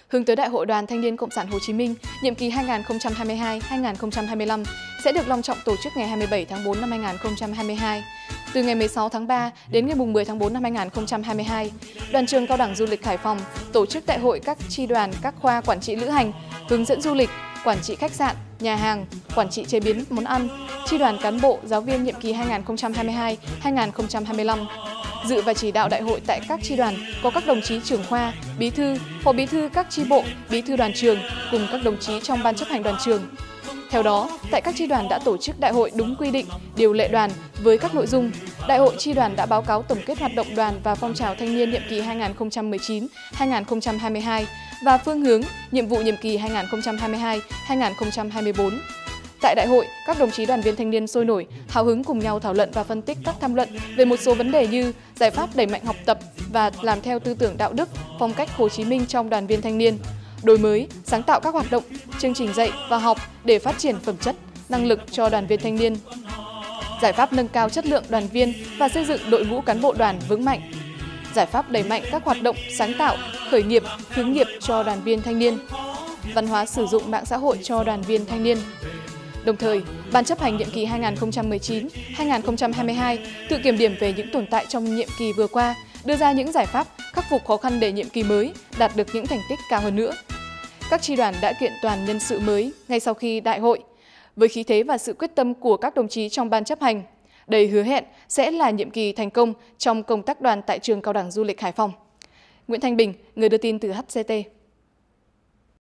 hướng tới Đại hội Đoàn Thanh niên Cộng sản Hồ Chí Minh nhiệm kỳ 2022-2025 sẽ được long trọng tổ chức ngày 27 tháng 4 năm 2022. Từ ngày 16 tháng 3 đến ngày 10 tháng 4 năm 2022, Đoàn trường Cao đẳng Du lịch Hải Phòng tổ chức đại hội các chi đoàn các khoa quản trị lữ hành, hướng dẫn du lịch, quản trị khách sạn, nhà hàng, quản trị chế biến món ăn, chi đoàn cán bộ, giáo viên nhiệm kỳ 2022-2025. Dự và chỉ đạo đại hội tại các chi đoàn có các đồng chí trưởng khoa, bí thư, phó bí thư các chi bộ, bí thư đoàn trường cùng các đồng chí trong ban chấp hành đoàn trường. Theo đó, tại các chi đoàn đã tổ chức đại hội đúng quy định, điều lệ đoàn với các nội dung. Đại hội chi đoàn đã báo cáo tổng kết hoạt động đoàn và phong trào thanh niên nhiệm kỳ 2019-2022 và phương hướng, nhiệm vụ nhiệm kỳ 2022-2024. Tại đại hội, các đồng chí đoàn viên thanh niên sôi nổi, hào hứng cùng nhau thảo luận và phân tích các tham luận về một số vấn đề như giải pháp đẩy mạnh học tập và làm theo tư tưởng đạo đức, phong cách Hồ Chí Minh trong đoàn viên thanh niên, đổi mới, sáng tạo các hoạt động, chương trình dạy và học để phát triển phẩm chất, năng lực cho đoàn viên thanh niên, giải pháp nâng cao chất lượng đoàn viên và xây dựng đội ngũ cán bộ đoàn vững mạnh, giải pháp đẩy mạnh các hoạt động sáng tạo, khởi nghiệp, hướng nghiệp cho đoàn viên thanh niên, văn hóa sử dụng mạng xã hội cho đoàn viên thanh niên. Đồng thời, Ban chấp hành nhiệm kỳ 2019-2022 tự kiểm điểm về những tồn tại trong nhiệm kỳ vừa qua, đưa ra những giải pháp khắc phục khó khăn để nhiệm kỳ mới đạt được những thành tích cao hơn nữa. Các chi đoàn đã kiện toàn nhân sự mới ngay sau khi đại hội. Với khí thế và sự quyết tâm của các đồng chí trong Ban chấp hành, đây hứa hẹn sẽ là nhiệm kỳ thành công trong công tác đoàn tại trường Cao đẳng Du lịch Hải Phòng. Nguyễn Thanh Bình, người đưa tin từ HCT.